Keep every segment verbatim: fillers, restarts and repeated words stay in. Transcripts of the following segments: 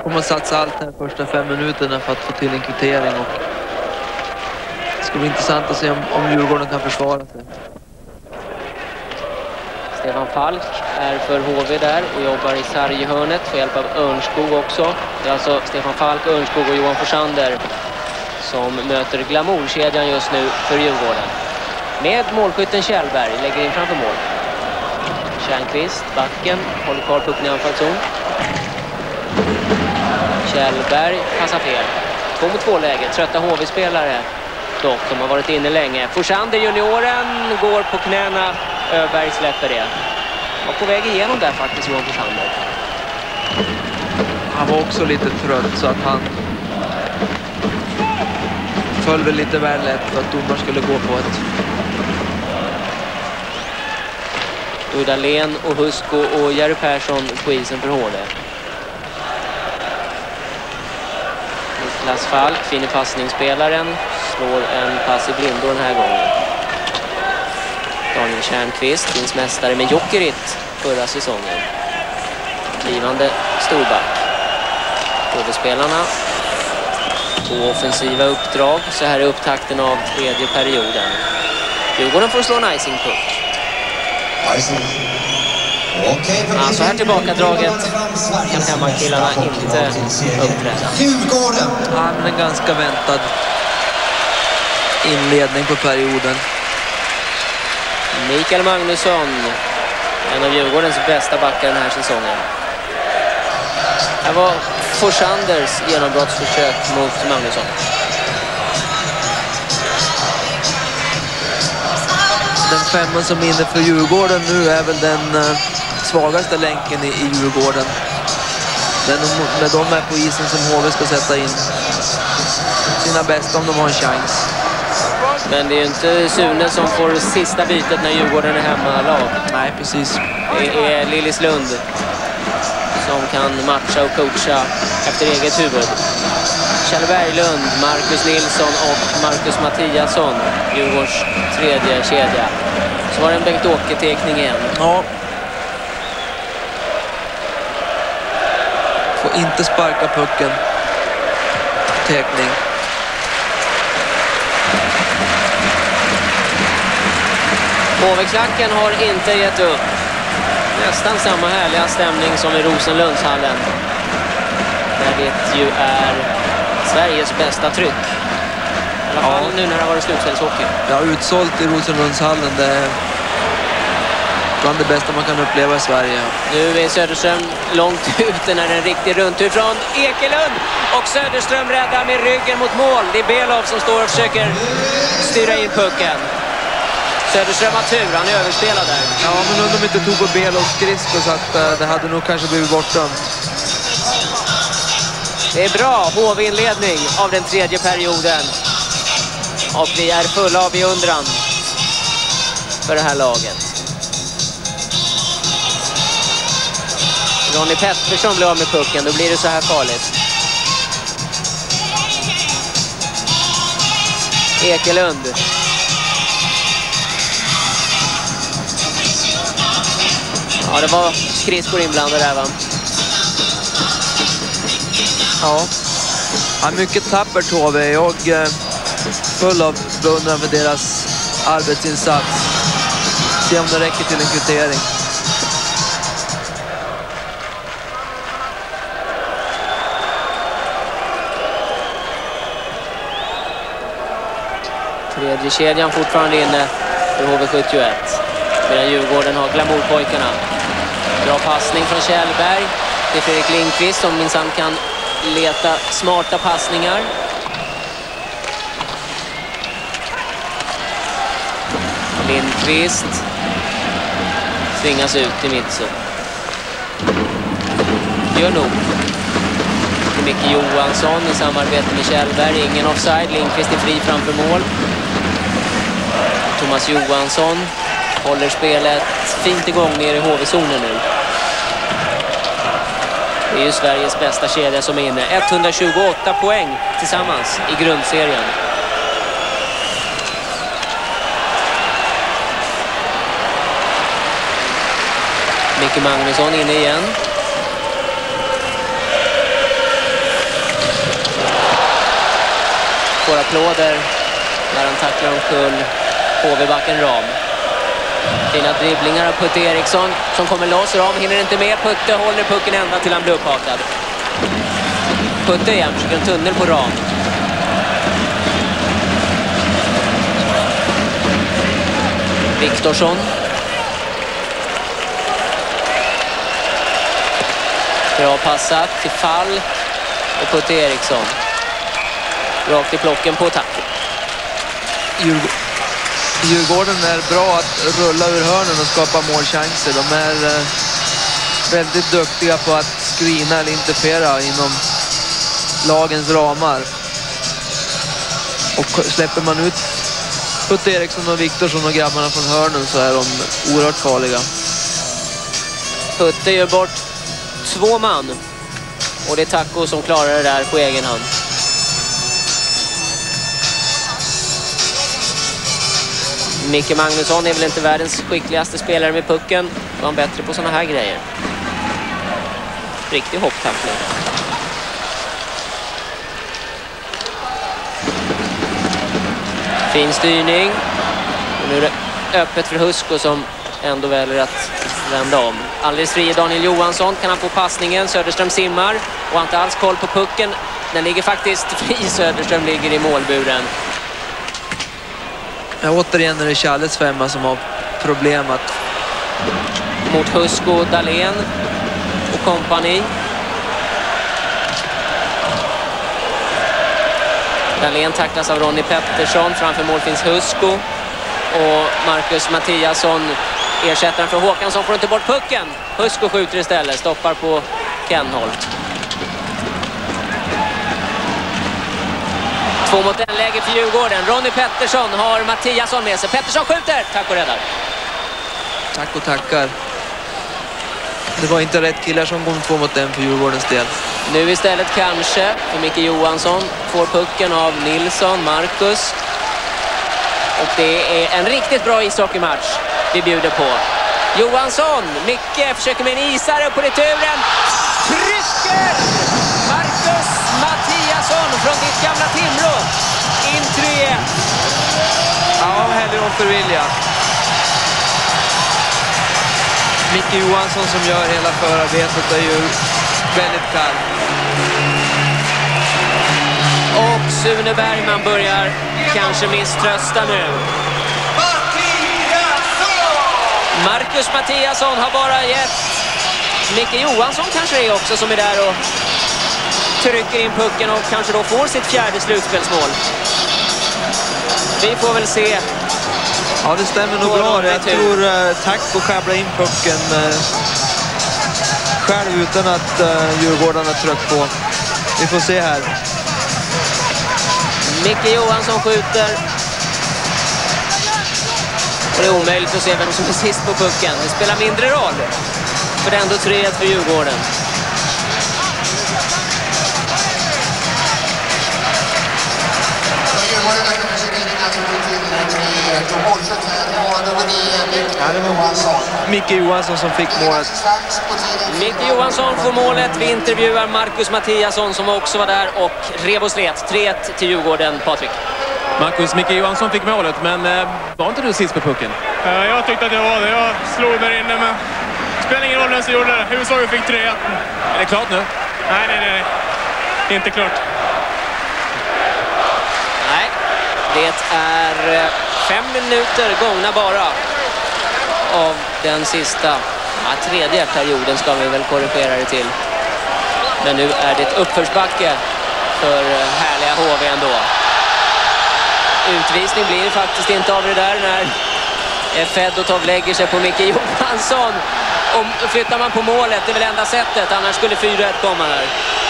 kommer man satsa allt här första fem minuterna för att få till en kvittering. Och det ska bli intressant att se om, om Djurgården kan försvara sig. Stefan Falk är för H V där och jobbar i sarghörnet för hjälp av Örnskog också. Det är alltså Stefan Falk, Örnskog och Johan Forsander som möter glamourkedjan just nu för Djurgården. Med målskytten Kjellberg lägger in framför mål. Tjärnqvist, backen, håller kvar pucken i anfallszon. Kjellberg passar fel. Två mot två läge, trötta H V-spelare dock, som har varit inne länge. Forsander junioren går på knäna. Öberg släpper det. Och på väg igenom där faktiskt Johan Forsander. Han var också lite trött så att han föll väl lite väl lätt för att domaren skulle gå på ett. Udalen och Husko och Jerry Persson på isen för H V. Niklas Falk, fin i passningsspelaren, slår en pass i blindo den här gången. Daniel Tjärnqvist finns mästare med Jokerit förra säsongen. Blivande storback. H V-spelarna på offensiva uppdrag. Så här är upptakten av tredje perioden. Djurgården får slå en icing-puck. Ja, så här tillbaka draget kan hemmakillarna inte uppträda. Ja, men en ganska väntad inledning på perioden. Mikael Magnusson, en av Djurgårdens bästa backar den här säsongen. Det var Forsanders genombrottsförsök mot Magnusson. Den femman som är inne för Djurgården nu är väl den uh, svagaste länken i, i Djurgården. Den, med de är på isen som H V ska sätta in sina bästa om de har en chans. Men det är ju inte Sune som får sista bytet när Djurgården är hemmalag. Nej, precis. Det är Lillislund som kan matcha och coacha efter eget huvud. Kjell Berglund, Marcus Nilsson och Marcus Mattiasson, Djurgårdens tredje kedja. Så var det en Bengt-Åke-tekning igen. Ja. Får inte sparka pucken. Tekning. H V-klacken har inte gett upp. Nästan samma härliga stämning som i Rosenlundshallen. Där det ju är Sveriges bästa tryck. I alla fall ja. Nu när det har varit slutspelshockey. Ja, utsålt i Rosenlundshallen. Det är bland det bästa man kan uppleva i Sverige. Nu är Söderström långt ute när det är en riktig rundtur från Ekelund. Och Söderström räddar med ryggen mot mål. Det är Belov som står och försöker styra in pucken. Söderström har tur, han är överspelad där. Ja, men undrar om inte tog på Belovs skridsko så att uh, det hade nog kanske blivit bortdömt. Det är bra H V-inledning av den tredje perioden. Och vi är fulla av beundran för det här laget. Ronny Pettersson blir av med pucken, då blir det så här farligt. Ekelund. Ja, det var skridskor inblandade där, va? Ja. Ja, mycket tappert H V. Jag är full av beundran för deras arbetsinsats. Se om det räcker till en kvittering. Tredje kedjan fortfarande inne för H V sjuttioett. Medan Djurgården har glamourpojkarna. Bra passning från Kjellberg till Fredrik Lindqvist som minsann kan leta smarta passningar. Lindqvist tvingas ut i mittzon. Gör nog. Micke Johansson i samarbete med Kjellberg. Ingen offside. Lindqvist är fri framför mål. Thomas Johansson håller spelet fint igång ner i H V-zonen nu. Det är ju Sveriges bästa kedja som är inne. etthundratjugoåtta poäng tillsammans i grundserien. Micke Magnusson inne igen. får applåder när han tacklar omkull H V-backen Ram. Fina dribblingar av Putte Eriksson som kommer loss. Ram hinner inte med. Putte håller pucken ända till han blir upphakad. Putte igen, försöker en tunnel på Ram. Viktorsson. Bra passat till Fall och Putte Eriksson. Rakt i plocken på attack. Djurgården är bra att rulla ur hörnen och skapa målchanser. De är eh, väldigt duktiga på att screena eller interfera inom lagens ramar. Och släpper man ut Putte Eriksson och Viktorsson och grabbarna från hörnen så är de oerhört farliga. Putte gör bort två man. Och det är Taco som klarar det där på egen hand. Micke Magnusson är väl inte världens skickligaste spelare med pucken. Var han bättre på såna här grejer. Riktig hopptackling. Fin styrning. Och nu är det öppet för Husko som ändå väljer att vända om. Alldeles fri Daniel Johansson. Kan han få passningen? Söderström simmar. Och har inte alls koll på pucken. Den ligger faktiskt fri. Söderström ligger i målburen. Ja, återigen är det Challes femma som har problem att... Mot Husko, Dahlén och kompani. Dahlén tacklas av Ronny Pettersson. Framför mål finns Husko. Och Marcus Mattiasson, ersättaren för Håkansson, får inte bort pucken. Husko skjuter istället, stoppar på Kenholt. Två mot en läge för Djurgården. Ronny Pettersson har Mattiasson med sig. Pettersson skjuter. Tack och räddar. Tack och tackar. Det var inte rätt killar som kom två mot en för Djurgårdens del. Nu istället kanske för Micke Johansson får pucken av Nilsson, Marcus. Och det är en riktigt bra ishockeymatch vi bjuder på. Johansson, Micke försöker med en isare på returen. Trycker! Marcus Mattiasson från ditt gamla Timrå. In tre ett. Ja, hellre offervilja. Micke Johansson som gör hela förarbetet är ju väldigt kall. Och Sune Bergman börjar kanske misströsta nu. Marcus Mattiasson har bara gett Micke Johansson kanske det är också som är där och trycker in pucken och kanske då får sitt fjärde slutspelsmål. Vi får väl se. Ja, det stämmer nog bra. Jag tror uh, Taco skäbblar in pucken uh, själv utan att uh, Djurgårdarna tryck på. Vi får se här. Micke Johansson skjuter. Och det är omöjligt att se vem som är sist på pucken. Det spelar mindre roll. För det är ändå tre ett för Djurgården. Ja, det var Micke Johansson som fick målet. Micke Johansson får målet. Vi intervjuar Marcus Mattiasson som också var där och rev och slet. tre ett till Djurgården, Patrik. Marcus, Micke Johansson fick målet, men eh, var inte du sist på pucken? Uh, jag tyckte att jag var det. Jag slog där inne, men det spelar ingen roll vem som gjorde det. Huvudsaken fick tre ett. Är det klart nu? Nej, nej, nej. Det är inte klart. Nej, det är fem minuter gångna bara av den sista, ja, tredje perioden ska vi väl korrigera det till. Men nu är det ett uppförsbacke för härliga H V ändå. Utvisning blir faktiskt inte av det där när Fedotov lägger sig på Micke Johansson. Och flyttar man på målet, det är väl enda sättet, annars skulle fyra ett komma här.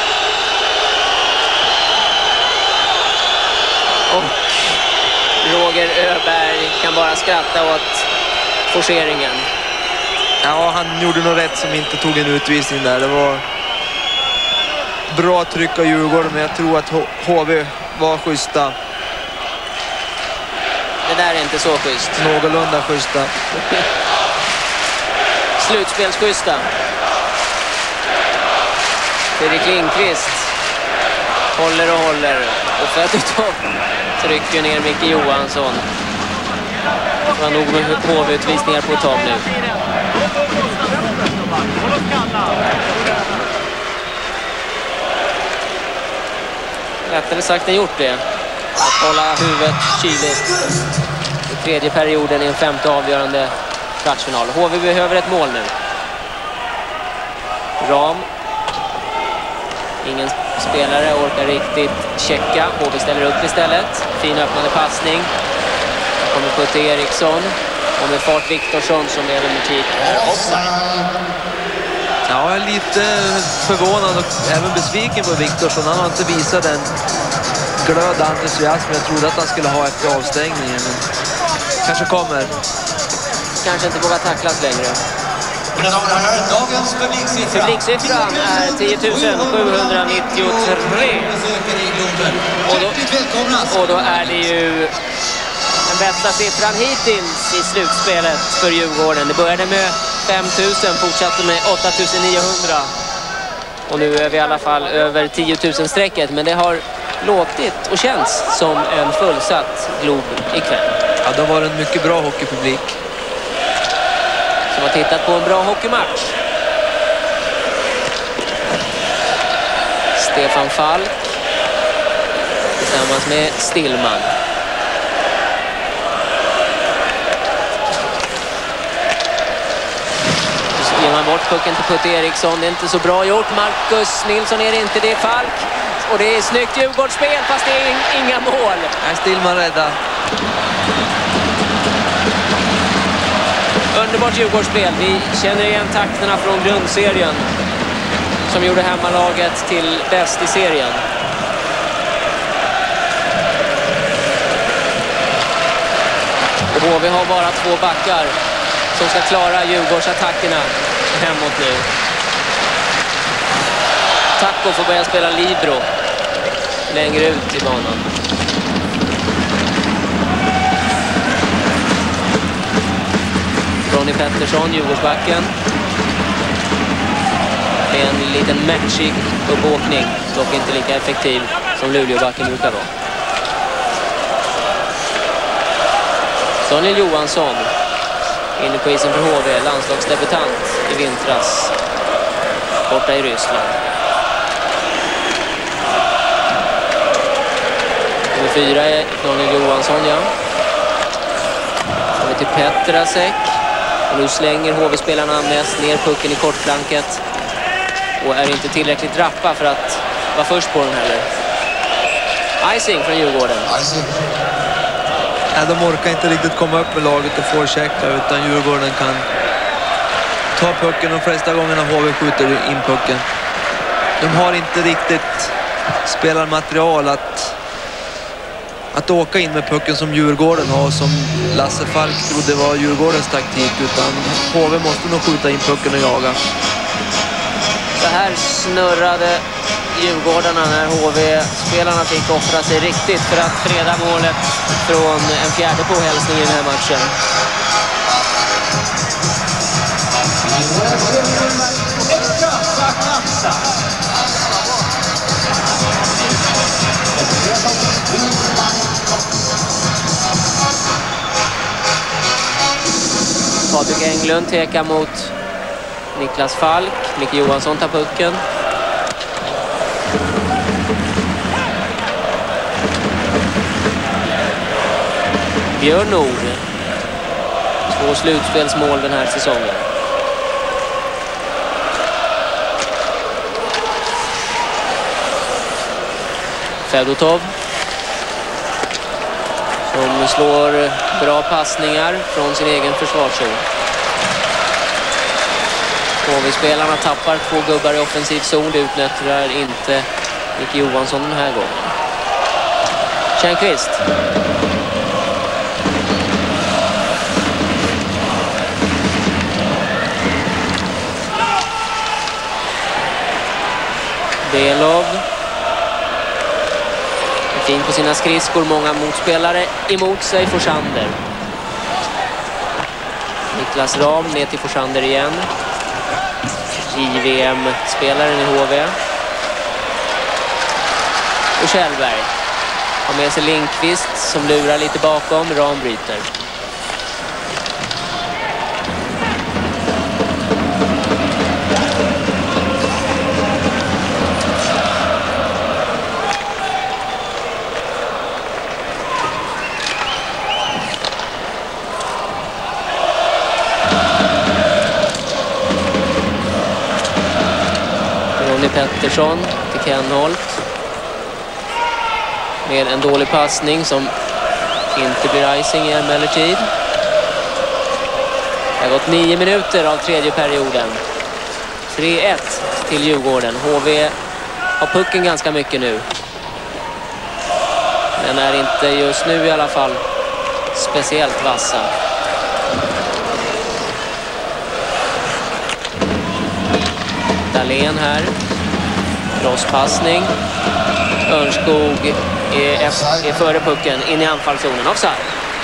Och Roger Öberg kan bara skratta åt forceringen. Ja, han gjorde nog rätt som inte tog en utvisning där. Det var bra tryck av Djurgården, men jag tror att H V var schyssta. Det där är inte så schysst. Någorlunda schyssta. Slutspelsschyssta. Fredrik Lindqvist håller och håller. Och Fedotov trycker ner Micke Johansson. Det var nog med H V-utvisningar på ett tag nu. Lättare sagt än gjort det. Att hålla huvudet kyligt i tredje perioden i en femte avgörande kvartsfinal. H V behöver ett mål nu. Ram. Ingen spelare orkar riktigt checka. H V ställer upp istället. Fin öppnande passning. Kommer Putte Eriksson. Och med fart Viktorsson som emellertid är offside. Ja, jag är lite förvånad och även besviken på Viktorsson. Han har inte visat den glöd och entusiasm jag trodde att han skulle ha efter avstängningen. Men kanske kommer. Kanske inte vågar tacklas längre. Publiksiffran är tio tusen sjuhundranittiotre. Och då, och då är det ju den bästa siffran hittills i slutspelet för Djurgården. Det började med fem tusen, fortsatte med åtta tusen niohundra. Och nu är vi i alla fall över tio tusen strecket. Men det har låtit och känns som en fullsatt Glob ikväll. Ja, det var en mycket bra hockeypublik. Som har tittat på en bra hockeymatch. Stefan Falk tillsammans med Stillman. Så ger man bort pucken till Putte Eriksson. Det är inte så bra gjort. Marcus Nilsson är det inte, det är Falk. Och det är snyggt Djurgårdsspel fast det är inga mål. Nej, Stillman rädda. Underbart Djurgårdsspel. Vi känner igen takterna från grundserien som gjorde hemmalaget till bäst i serien. Och H V har bara två backar som ska klara Djurgårdsattackerna hemåt nu. Tacko får börja spela libero längre ut i banan. Ronny Pettersson, Djurgårdsbacken. Med en liten matchig uppåkning. Dock inte lika effektiv som Luleåbacken brukar vara. Daniel Johansson inne på isen för H V. Landslagsdebutant i vintras. Borta i Ryssland. Nummer fyra är Daniel Johansson, ja. Kommer till Petrasek. Och nu slänger H V-spelarna mest ner pucken i kortflanket. Och är inte tillräckligt rappa för att vara först på den heller. Icing från Djurgården. Nej, de orkar inte riktigt komma upp med laget och få checka, utan Djurgården kan ta pucken de flesta gångerna H V skjuter in pucken. De har inte riktigt spelarmaterial att att åka in med pucken som Djurgården har, som Lasse Falk trodde var Djurgårdens taktik, utan H V måste nog skjuta in pucken och jaga. Så här snurrade Djurgårdarna när H V-spelarna fick offra sig riktigt för att freda målet från en fjärde påhälsning i den här matchen. Patrik Englund tekar mot Niklas Falk. Micke Johansson tar pucken. Björn Nord. Två slutspelsmål den här säsongen. Fedotov. Som slår bra passningar från sin egen försvarszon. H V-spelarna tappar två gubbar i offensiv zon. Det utnyttjar inte Micke Johansson den här gången. Tjärnqvist. Belov. Fin på sina skridskor, många motspelare emot sig. Forsander. Niklas Ram ner till Forsander igen. J V M-spelaren i H V. Och Kjellberg Har med sig Lindqvist som lurar lite bakom. Ram bryter. Ronny Pettersson till Kenholt. Med en dålig passning som inte blir icing i emellertid. Det har gått nio minuter av tredje perioden. tre ett till Djurgården. H V har pucken ganska mycket nu. Men är inte just nu i alla fall speciellt vassa. Dahlén här. Crosspassning. Örnskog är, är före pucken in i anfallszonen. Offside.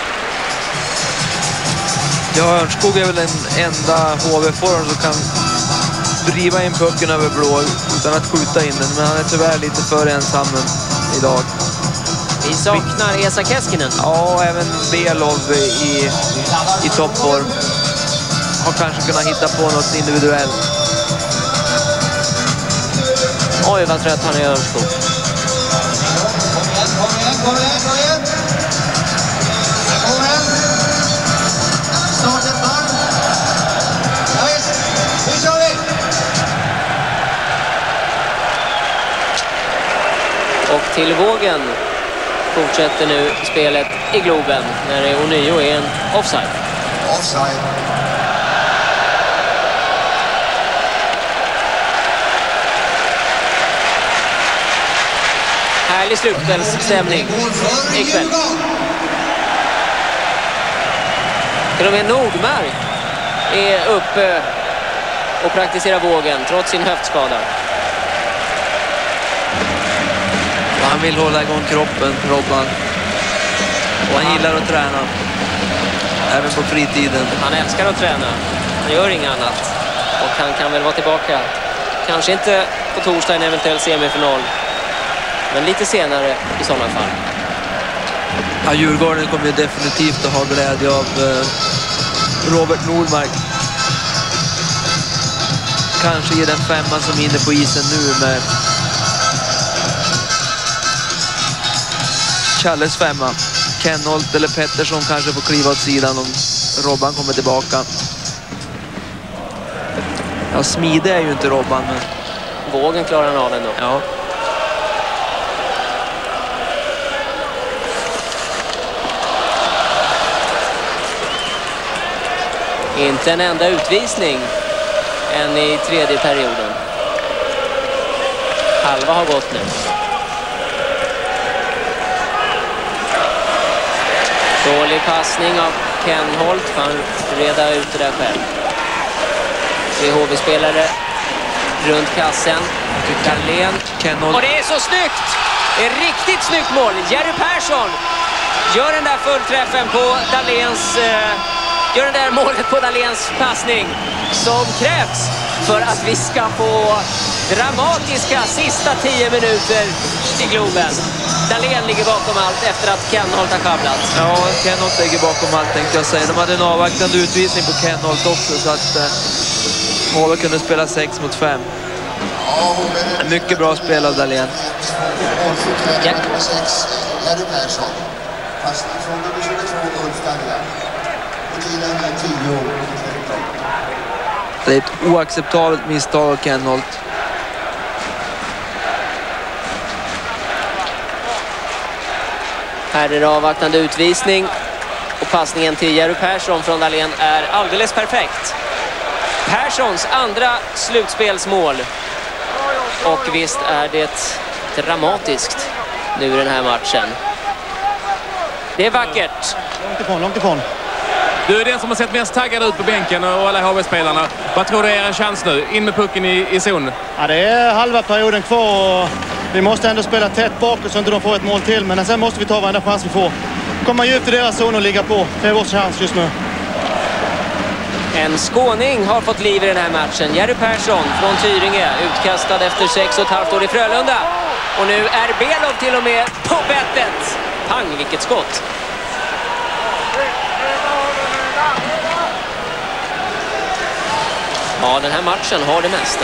Ja, Örnskog är väl den enda H V-forward som kan driva in pucken över blå utan att skjuta in den. Men han är tyvärr lite för ensam idag. Vi saknar Esa Keskinen. Ja, även Belov i, i toppform har kanske kunnat hitta på något individuellt. Oj, vad trött han är i Örnskog. Kom igen, kom igen, kom igen! Kom igen! Snart ett varv. Ja visst, nu kör vi! Och till vågen fortsätter nu spelet i Globen när det ånyo är en offside. Offside. Härlig slutspelsstämning ikväll. Till och med Nordmark är uppe och praktiserar vågen trots sin höftskada. Och han vill hålla igång kroppen, Robban. Och han gillar att träna. Även på fritiden. Han älskar att träna. Han gör inget annat. Och han kan väl vara tillbaka. Kanske inte på torsdag i en eventuell semifinal. Men lite senare i sådana fall. Ja, Djurgården kommer ju definitivt att ha glädje av eh, Robert Nordmark. Kanske i den femman som är inne på isen nu med Challes femma. Kenholt eller Pettersson kanske får kliva åt sidan om Robban kommer tillbaka. Ja, smide är ju inte Robban, men vågen klarar han av ändå. ja. Inte en enda utvisning än i tredje perioden. Halva har gått nu. Dålig passning av Kenholt. Han reda ut det där själv. Tre H V-spelare runt kassen. Dahlén. Kenholt. Och det är så snyggt! Det är riktigt snyggt mål. Jerry Persson gör den där fullträffen på Dahléns... Eh, gör det där målet på Dahléns passning som krävs för att vi ska få dramatiska sista tio minuter i Globen. Dahlén ligger bakom allt efter att Kenholt har sjabblat. Ja, Kenholt ligger bakom allt tänkte jag säga. De hade en avvaktande utvisning på Kenholt också så att eh, H V kunde spela sex mot fem. En mycket bra spel av Dahlén. Ja. Jerry Persson. Fast från nummer tjugotvå Ulf Dahlén. Det är ett oacceptabelt misstag av Kenholt. Här är det avvaktande utvisning. Och passningen till Jerry Persson från Dahlén är alldeles perfekt. Perssons andra slutspelsmål. Och visst är det dramatiskt nu i den här matchen. Det är vackert. Långt ifrån, långt ifrån. Du är den som har sett mest taggad ut på bänken och alla H V-spelarna. Vad tror du är en chans nu? In med pucken i, i zon. Ja, det är halva perioden kvar och vi måste ändå spela tätt bakåt så inte de får ett mål till. Men sen måste vi ta varenda chans vi får. Komma djupt i deras zon och ligga på. Det är vår chans just nu. En skåning har fått liv i den här matchen. Jerry Persson från Tyringe, utkastad efter sex och ett halvt år i Frölunda. Och nu är Belov till och med på bettet. Pang, vilket skott. Ja, den här matchen har det mesta.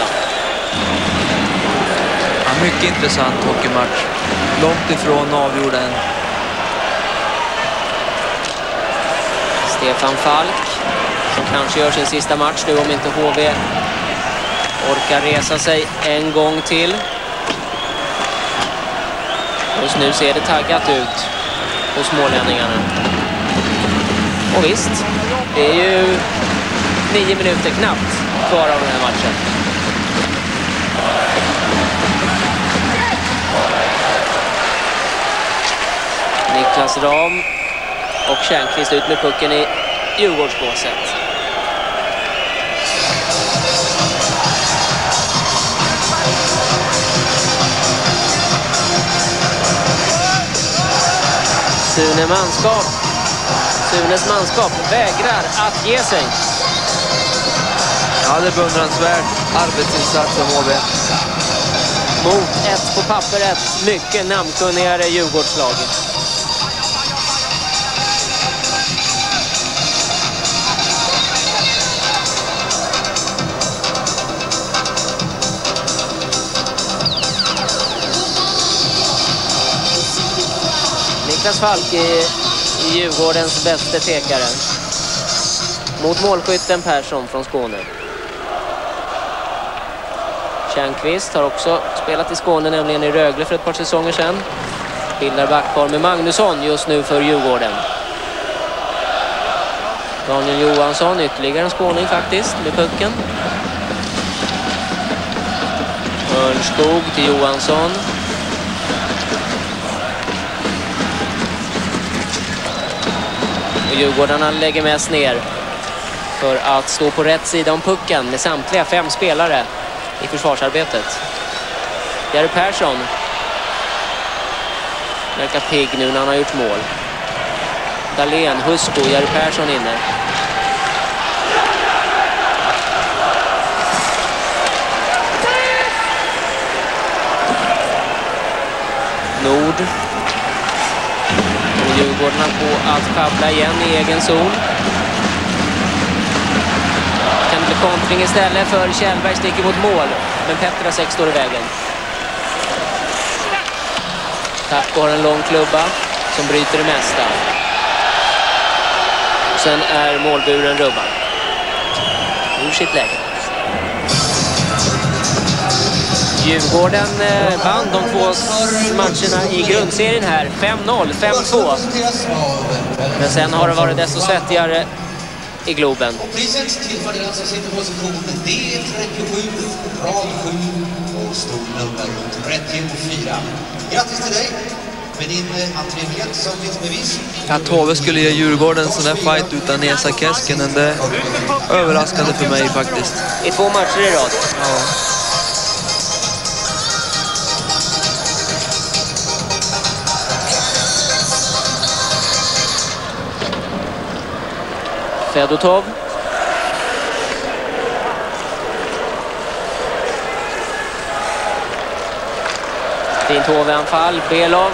Ja, mycket intressant hockeymatch. Långt ifrån avgjord än. Stefan Falk, som kanske gör sin sista match nu om inte H V orkar resa sig en gång till. Just nu ser det taggat ut hos smålänningarna. Och visst, det är ju nio minuter knappt kvar av den här matchen. Niklas Ram och Tjärnqvist ut med pucken i Djurgårdsbåset. Sune manskap. Sunes manskap vägrar att ge sig. Ja, det är beundransvärt arbetsinsats av H V. Mot ett på pappret mycket namnkunnigare Djurgårdslag. Niklas Falk är Djurgårdens bästa tekare. Mot målskytten Persson från Skåne. Tjärnqvist har också spelat i Skåne, nämligen i Rögle för ett par säsonger sedan. Bildar backpar med Magnusson just nu för Djurgården. Daniel Johansson, ytterligare en skåning faktiskt, med pucken. Örnskog till Johansson. Och Djurgårdarna lägger mest ner för att stå på rätt sida om pucken med samtliga fem spelare i försvarsarbetet. Jerry Persson verkar pigg nu när han har gjort mål. Dahlén, Husko, Jerry Persson inne. Nord. Och Djurgårdarna på att schabbla igen i egen zon. Kan det bli kontring istället för Kjellberg sticker mot mål. Men Petrasek står i vägen. Tack har en lång klubba som bryter det mesta. Sen är målburen rubbad. Ur sitt läge. Djurgården vann de två matcherna i grundserien här. fem noll, fem två. Men sen har det varit desto svettigare i Globen. Priset tillför den som sitter på position D trettiosju, rad sju och stort nummer trettiofyra. Grattis till dig med din entrébbiljett som finns bevis. Att H V skulle ge Djurgården en sån här fight utan Esa Keskinen, det är överraskande för mig faktiskt. I två matcher i rad. Ja. Fedotov. Fint H V-anfall. Belov.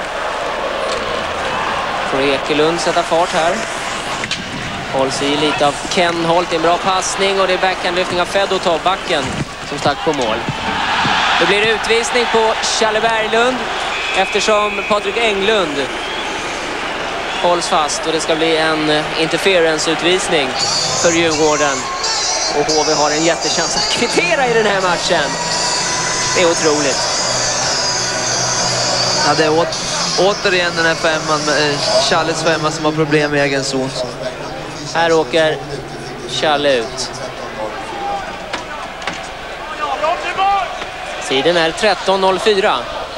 Får Ekelund sätta fart här. Hålls i lite av Ken Holt. En bra passning och det är backhandlyftning av Fedotov, backen, som stack på mål. Det blir utvisning på Challe Berglund eftersom Patrik Englund hålls fast och det ska bli en interference-utvisning för Djurgården. Och H V har en jättechans att kvittera i den här matchen. Det är otroligt. Ja, det är å återigen den här femman, med Challes femma som har problem med egen zon. Här åker Challe ut. Tiden är tretton noll fyra.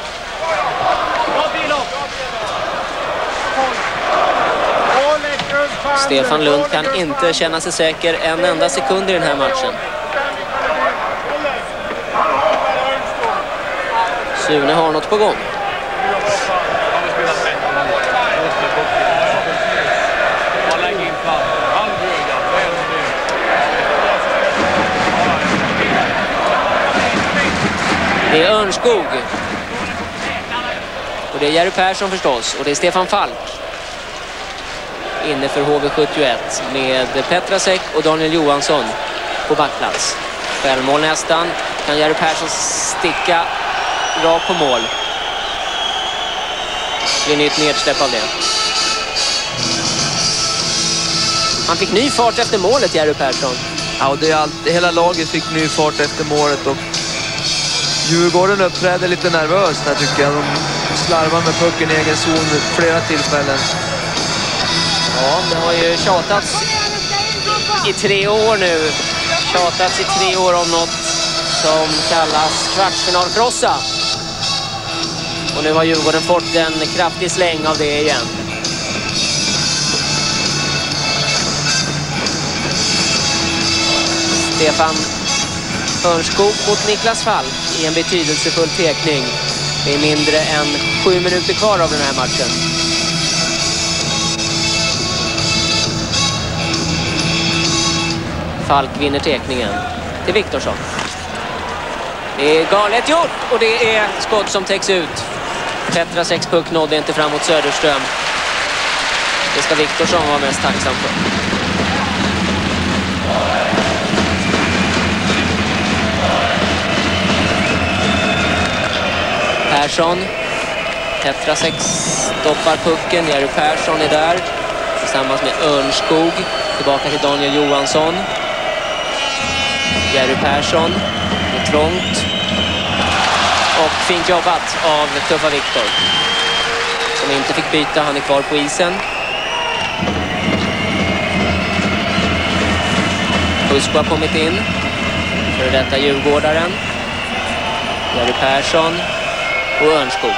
Stefan Lund kan inte känna sig säker en enda sekund i den här matchen. Sune har något på gång. Det är Örnskog Och det är Jerry Persson förstås. Och det är Stefan Falk. Inne för H V sjuttioett med Petrasek och Daniel Johansson på backplats. Självmål nästan. Kan Jerry Persson sticka rakt på mål. Det blir nytt nedsläpp av det. Han fick ny fart efter målet, Jerry Persson. Ja, och det är allt, hela laget fick ny fart efter målet och Djurgården uppträder lite nervöst här tycker jag. De slarvar med pucken i egen zon vid flera tillfällen. Ja, det har ju tjatats i tre år nu. Tjatats i tre år om något som kallas kvartsfinalkrossa. Och nu har Djurgården fått en kraftig släng av det igen. Stefan Örnskog mot Niklas Falk i en betydelsefull tekning. Det är mindre än sju minuter kvar av den här matchen. Falk vinner tekningen till Viktorsson. Det är galet gjort och det är skott som täcks ut. Petraseks puck nådde inte fram mot Söderström. Det ska Viktorsson vara mest tacksam för. Persson. Petrasek stoppar pucken. Jerry Persson är där. Tillsammans med Örnskog. Tillbaka till Daniel Johansson. Jerry Persson. Det är trångt. Och fint jobbat av tuffa Viktor. Som inte fick byta. Han är kvar på isen. Husko har kommit in. För detta Djurgårdaren. Jerry Persson. Och Örnskog.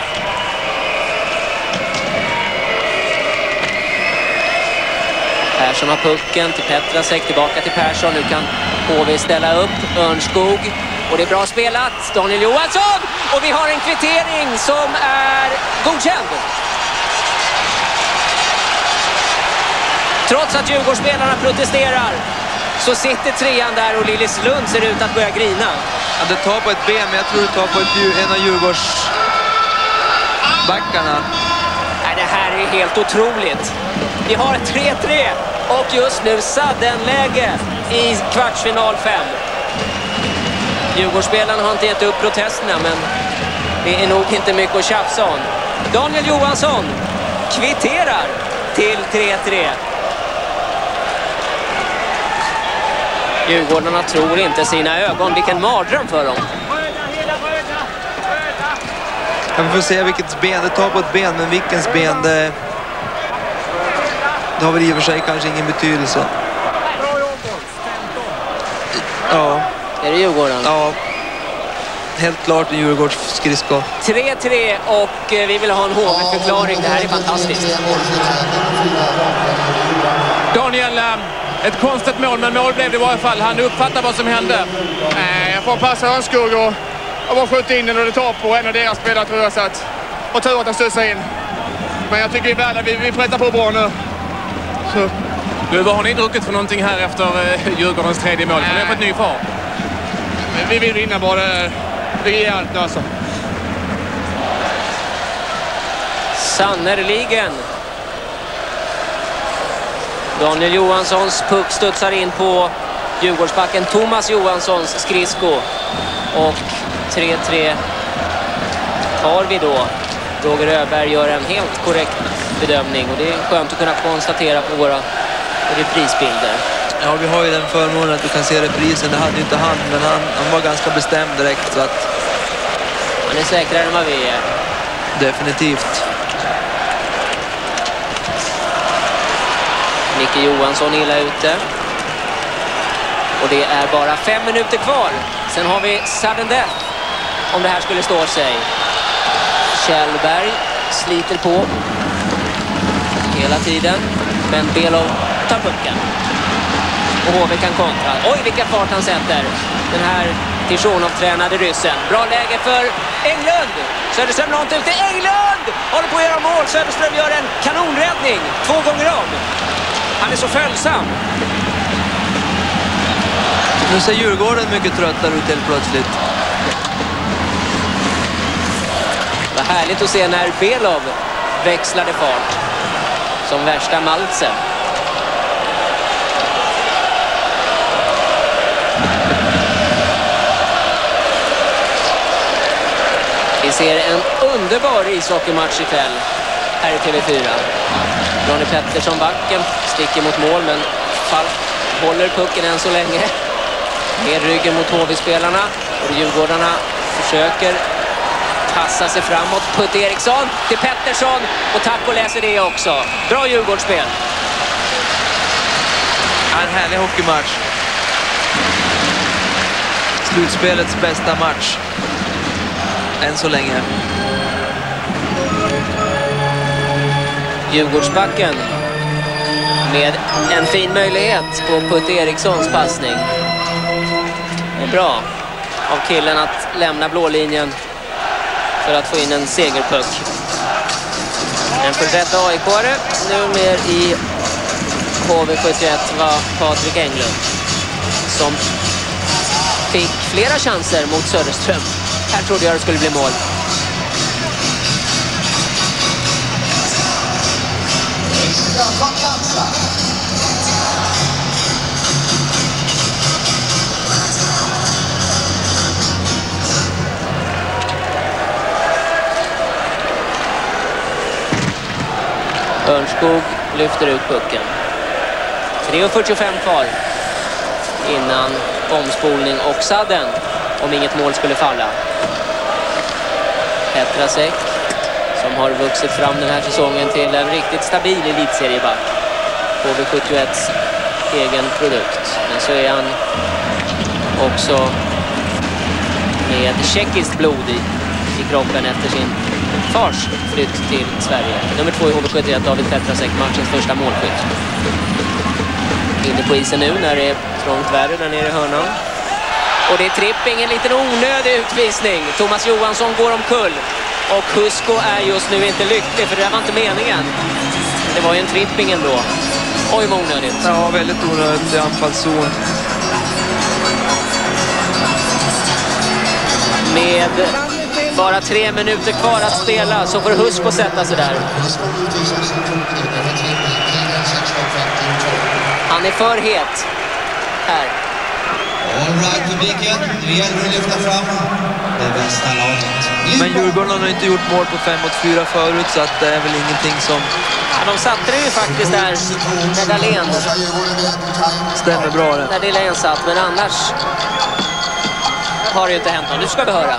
Persson har pucken till Petrasek. Tillbaka till Persson. Nu kan H V ställa upp. Örnskog. Och det är bra spelat. Daniel Johansson. Och vi har en kvittering som är godkänd. Trots att Djurgårdsspelarna protesterar så sitter trean där och Lilleslund ser ut att börja grina. Ja, det tar på ett ben, men jag tror det tar på ett, en av Djurgårdsbackarna. Nej, det här är helt otroligt. Vi har tre tre och just nu saddenläge i kvartsfinal fem. Djurgårdsspelarna har inte gett upp protesterna, men det är nog inte mycket att tjafsa om. Daniel Johansson kvitterar till tre tre. Djurgårdarna tror inte sina ögon. Vilken mardröm för dem. Jag får se vilket ben. Det tar på ett ben, men vilkens ben det... Det har väl i och för sig kanske ingen betydelse. Ja. Är det Djurgården? Ja. Helt klart en Djurgårdsskridsko. tre tre och vi vill ha en H V-förklaring. Det här är fantastiskt. Daniel, ett konstigt mål, men mål blev det i varje fall. Han uppfattar vad som hände. Nej, jag får passa Örnskog och jag bara skjuta in den och det tar på en av deras spelare tror jag. Så att, och tur att den studsar in. Men jag tycker vi, vi, vi frättar på bra nu. Så. Du, vad har ni druckit för någonting här efter eh, Djurgårdens tredje mål? För ni har fått ny fart. Vi vill vinna bara. Det är allt nu alltså. Sannerligen. Daniel Johanssons puck studsar in på Djurgårdsbacken Thomas Johanssons skridsko. Och tre tre har vi då. Roger Öberg gör en helt korrekt bedömning. Och det är skönt att kunna konstatera på våra reprisbilder. Ja, vi har ju den förmånen att du kan se reprisen. Det hade ju inte han, men han, han var ganska bestämd direkt. Så att... Han är säkrare än vad vi är. Definitivt. Micke Johansson illa ute. Och det är bara fem minuter kvar. Sen har vi sudden death. Om det här skulle stå sig. Kjellberg sliter på. Hela tiden. Men Belov tar pucken. Och H V kan kontra. Oj, vilka fart han sätter. Den här Tichonov-tränade ryssen. Bra läge för Englund. Söderström långt ute. Englund håller på att göra mål. Söderström gör en kanonräddning. Två gånger om. Han är så följsam. Nu ser Djurgården mycket tröttare ut helt plötsligt. Det Härligt att se när Belov växlade fart som värsta Maltse. Vi ser en underbar ishockeymatch ikväll här i T V fyra. Ronny Pettersson backen sticker mot mål, men Falk håller pucken än så länge. Med ryggen mot H V-spelarna. Och Djurgårdarna försöker passa sig framåt. Putte Eriksson till Pettersson. Och Taco läser det också. Bra Djurgårdsspel. En härlig hockeymatch. Slutspelets bästa match. Än så länge. Djurgårdsbacken med en fin möjlighet på Putte Erikssons passning. Det är bra av killen att lämna blålinjen för att få in en segerpuck. En för detta A I K-are nu mer i H V sjuttioett var Patrik Englund som fick flera chanser mot Söderström. Här trodde jag det skulle bli mål. Örnskog lyfter ut pucken. tre fyrtiofem kvar innan omspolning och sadden om inget mål skulle falla. Petrasek som har vuxit fram den här säsongen till en riktigt stabil elitserieback. H V sjuttioetts egen produkt. Men så är han också med tjeckiskt blod i, i kroppen efter sin fars flytt till Sverige. Nummer två i H V sjuttioett, David Petrasek, matchens första målskytt. Inne på isen nu när det är trångt värre där nere i hörnan. Och det är tripping, en liten onödig utvisning. Thomas Johansson går omkull. Och Husko är just nu inte lycklig, för det var inte meningen. Det var ju en tripping ändå. Oj, vad onödigt. Ja, väldigt onödigt i anfallszon. Med bara tre minuter kvar att spela så får Husko sätta sig där. Han är för het här. All right, publiken. Det gäller att lyfta fram det bästa laget. Men Djurgården har inte gjort mål på fem mot fyra förut, så att det är väl ingenting som... Ja, de satte det ju faktiskt där när Dahlén. Stämmer bra det. När Dahlén satt, men annars har det ju inte hänt något. Nu ska vi höra.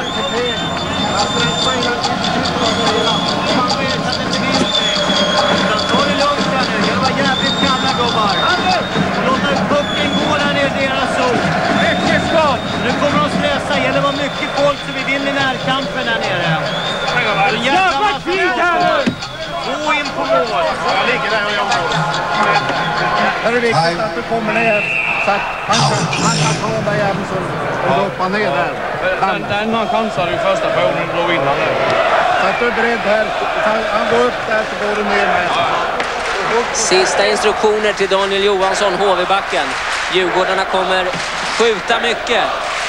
Nu kommer de stressa. Gäller vara mycket folk så vi vinner närkampen här nere. Jävla fint här nu! Gå in på mål. Jag ligger där och jag mål. Det är viktigt att du kommer ner. Så att han kan, han kan ta dig även så och hoppa ner där. Den, den han chansade i första perioden och då vinner nu. Så att du är beredd här. Han går upp där så går du ner med. Sista instruktioner till Daniel Johansson, H V-backen. Djurgårdarna kommer skjuta mycket.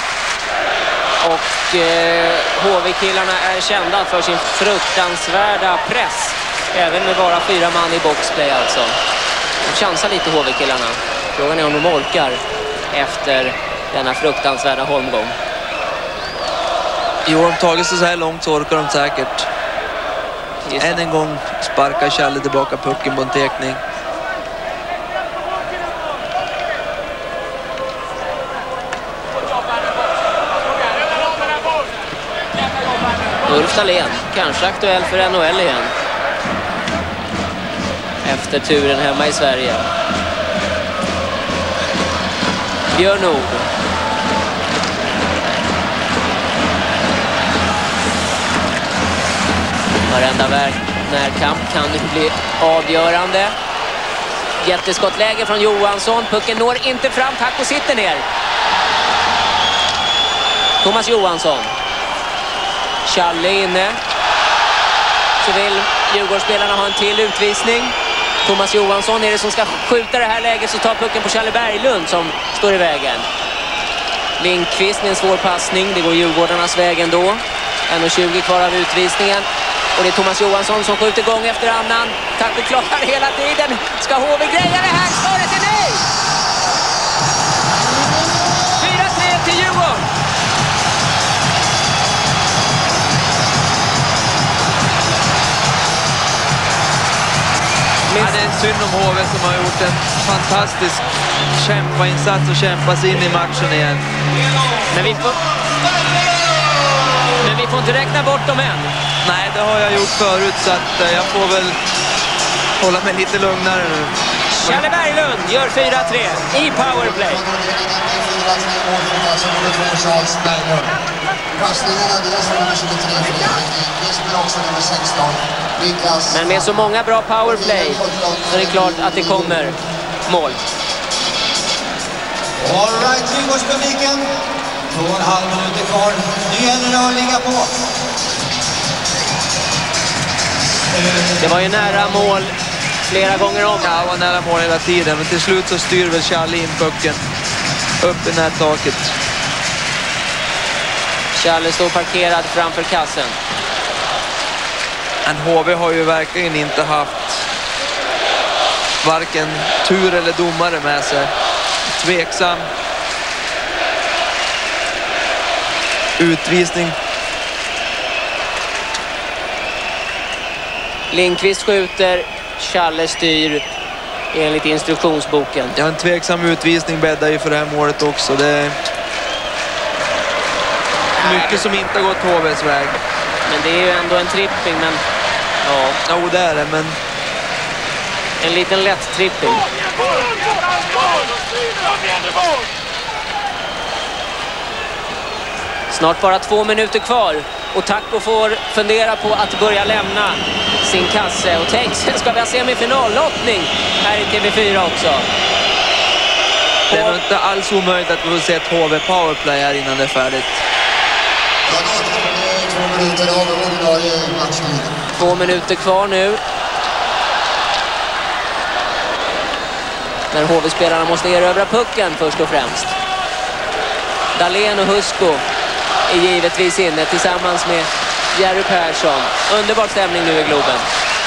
Och eh, H V-killarna är kända för sin fruktansvärda press. Även med bara fyra man i boxplay alltså. De chansar lite H V-killarna. Frågan är om de orkar efter denna fruktansvärda holmgång. Jo, de tagit sig så här långt så orkar de säkert. Än en gång sparkar Challe tillbaka pucken på en tekning. Ulf Dahlén, kanske aktuell för N H L igen. Efter turen hemma i Sverige. Björn Nord. Varenda närkamp kan nu bli avgörande. Jätteskottläge från Johansson. Pucken når inte fram. Taco sitter ner. Thomas Johansson. Challe inne. Så vill Djurgårdsspelarna ha en till utvisning. Thomas Johansson är det som ska skjuta det här läget, så tar pucken på Challe Berglund som står i vägen. Lindqvist med en svår passning. Det går Djurgårdarnas väg ändå. en tjugo kvar av utvisningen. Och det är Thomas Johansson som skjuter gång efter annan. Tack och klarar hela tiden. Ska H V greja det här? Svaret är nej! fyra tre till Djurgården. Ja, det är synd om H V som har gjort en fantastisk kämpainsats och kämpa sig in i matchen igen. Men vi får... Men vi får inte räkna bort dem än. Nej, det har jag gjort förut så att eh, jag får väl hålla mig lite lugnare nu. Challe Berglund gör fyra tre i powerplay. Men med så många bra powerplay så är det klart att det kommer mål. All right, Djurgårdspubliken. Två och en halv minuter kvar. Nu gäller det att ligga på. Det var ju nära mål flera gånger om. Ja, det var nära mål hela tiden. Men till slut så styr väl Challe in pucken upp i det här taket. Challe står parkerad framför kassen. Men H V har ju verkligen inte haft varken tur eller domare med sig. Tveksam utvisning. Lindqvist skjuter, Challe styr enligt instruktionsboken. Ja, en tveksam utvisning bäddar ju för det här målet också. Det är mycket som inte har gått H V:s väg. Men det är ju ändå en tripping, men ja. Jo, det är det, men En liten lätt tripping. Snart bara två minuter kvar. Och Taco får fundera på att börja lämna sin kasse. Och tänk, sen ska vi ha semifinallottning här i T V fyra också. det är nog inte alls omöjligt att vi får se ett H V powerplay här innan det är färdigt. Två minuter kvar nu. När H V-spelarna måste erövra pucken först och främst. Dahlén och Husko är givetvis inne tillsammans med Jerry Persson. Underbar stämning nu i Globen.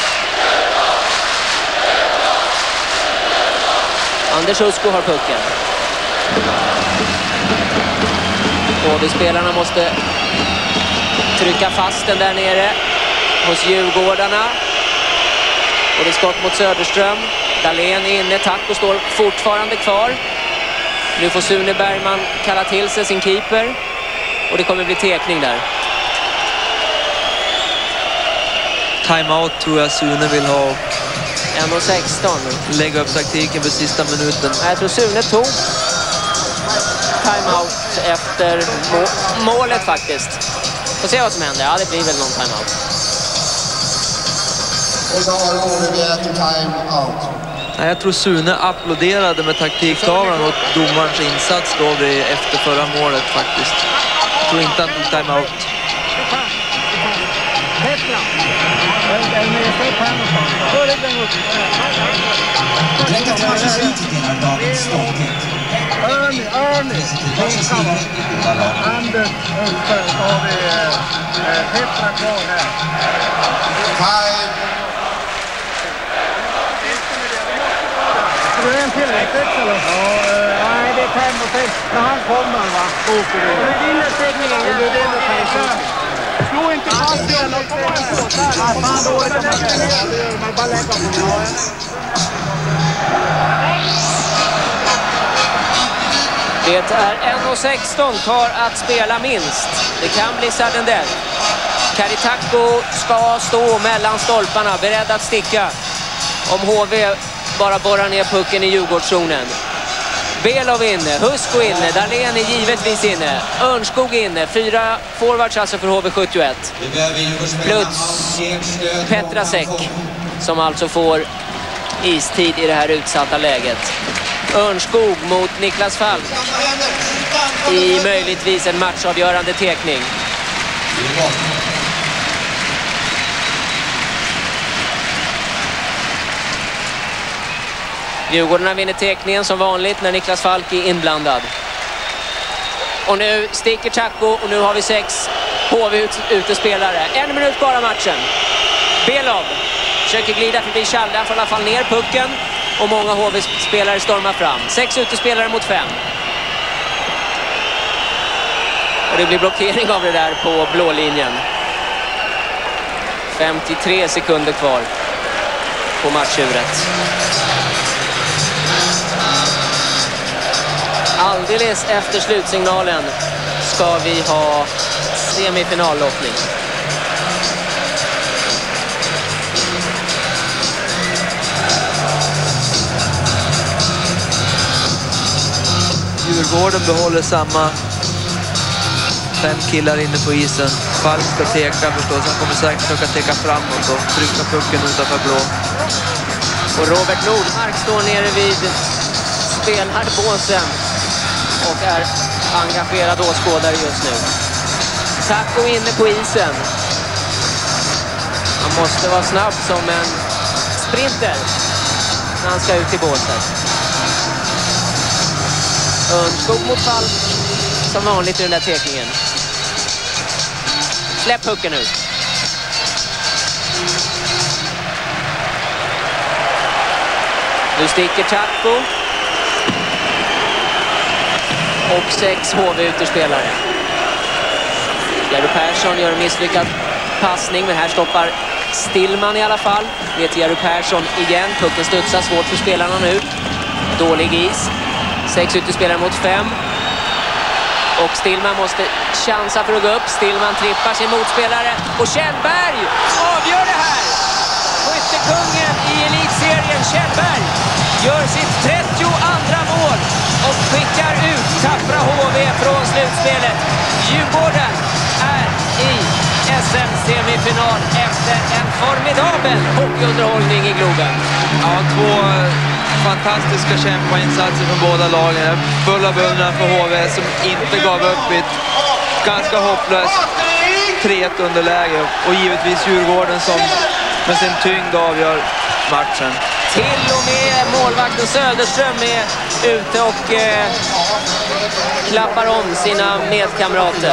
Anders Husko har pucken. H V-spelarna måste trycka fast den där nere hos Djurgårdarna. Och det är skott mot Söderström. Dahlén är inne, Taco står fortfarande kvar. Nu får Sune Bergman kalla till sig sin keeper. Och det kommer bli tekning där. Timeout tror jag Sune vill ha. en sexton. Lägga upp taktiken för sista minuten. Jag tror Sune tog timeout efter må målet faktiskt. Får se vad som händer. Ja, det blir väl någon timeout. Och så har H V begärt timeout. Nej, jag tror Sune applåderade med taktiktavlan och domarens insats då vid efter förra målet faktiskt. Jag tror inte han tog timeout. Direkt efter matchen slutet delar dagens stolthet. Örni, Örni, Anders, Öster, så har vi Petra kvar här. Time. Är det en till sex eller? Ja, nej det är fem och sex. När han kommer va? Åker du. Det är innerstäckningen. Det är innerstäckningen. Slå inte fast igen. De kommer en skåt här. Ja, fan då är det ner. Man bara lägger på det. Det är en sexton kvar att spela minst. Det kan bli sudden death. Karitako ska stå mellan stolparna, beredd att sticka. Om H V bara borrar ner pucken i Djurgårdszonen. Belov inne, Husko inne, Dahlén är givetvis inne. Örnskog inne, fyra forwards alltså för H V sjuttioett. Plus Petrasek som alltså får istid i det här utsatta läget. Örnskog mot Niklas Falk i möjligtvis en matchavgörande tekning. Djurgårdarna vinner tekningen som vanligt när Niklas Falk är inblandad. Och nu sticker Taco och nu har vi sex H V ut, utespelare. En minut kvar av matchen. Belov försöker glida förbi Chalda, får i alla fall ner pucken. Och många H V-spelare stormar fram. Sex utespelare mot fem. Och det blir blockering av det där på blå linjen. femtiotre sekunder kvar på matchuret. Alldeles efter slutsignalen ska vi ha semifinallottning. Djurgården behåller samma fem killar inne på isen. Falk ska teka förstås. Han kommer säkert försöka teka framåt och trycka pucken utanför blå. Och Robert Nordmark står nere vid spelarbåsen och är engagerad åskådare just nu. Taco inne på isen. Han måste vara snabb som en sprinter när han ska ut i båset. Örnskog mot Falk som vanligt i den där tekningen. Släpp pucken nu. Nu sticker Taco. Och sex H V-uterspelare. Jerry Persson gör en misslyckad passning, men här stoppar Stillman i alla fall. Det är till Jerry Persson igen. Pucken studsar svårt för spelarna nu. Dålig is. Sex utespelare mot fem. Och Stillman måste chansa för att gå upp. Stillman trippar sin motspelare. Och Kjellberg avgör det här. Skyttekungen i elitserien, Kjellberg, gör sitt trettioandra mål och skickar ut Tappra H V från slutspelet. Djurgården är i S M-semifinal efter en formidabel hockeyunderhållning i Globen. Ja, två fantastiska kämpainsatser från båda lagen. Fulla beundran för H V som inte gav upp i ett ganska hopplöst tre ett underläge. Och givetvis Djurgården som med sin tyngd avgör matchen. Till och med målvakten Söderström är ute och eh, klappar om sina medkamrater.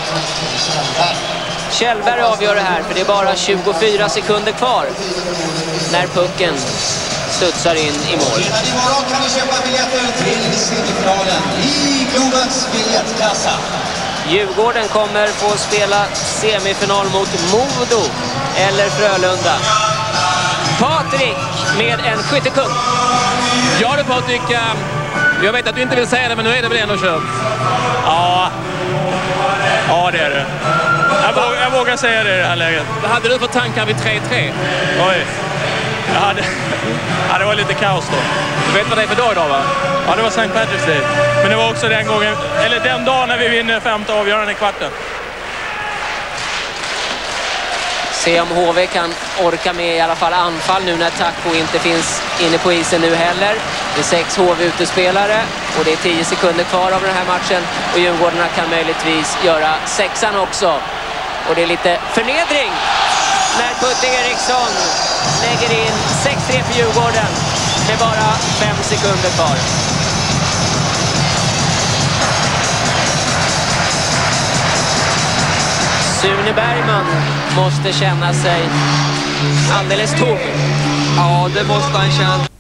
Kjellberg avgör det här, för det är bara tjugofyra sekunder kvar när pucken studsar in i mål. Imorgon kan vi köpa biljetter till semifinalen i Globens biljettkassa. Djurgården kommer få spela semifinal mot Modo eller Frölunda. Patrik med en skyttekung. Ja du Patrik, jag vet att du inte vill säga det, men nu är det väl ändå kört. Ja, ja det är det. Jag vågar, jag vågar säga det i det här läget. Vad hade du för tankar vid tre tre? Oj, jag hade, ja, det var lite kaos då. Du vet vad det är för dag idag, va? Ja, det var Sankt Patrick's Day. Men det var också den gången, eller den dagen när vi vinner femte avgörande i kvarten. Se om H V kan orka med i alla fall anfall nu när Taco inte finns inne på isen nu heller. Det är sex H V-utespelare och det är tio sekunder kvar av den här matchen. Och Djurgårdarna kan möjligtvis göra sexan också. Och det är lite förnedring när Putte Eriksson lägger in sex tre för Djurgården med bara fem sekunder kvar. Sune Bergman måste känna sig alldeles tom. Ja, det måste han känna.